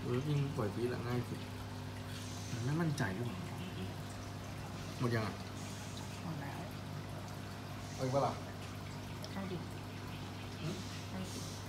เออยิ่งปล่อยฟีดละง่ายสุดมันไม่มั่นใจหรือเปล่าหมดยังอ่ะหมดแล้วเอาอีกเปล่าล่ะให้ดิให้ดิ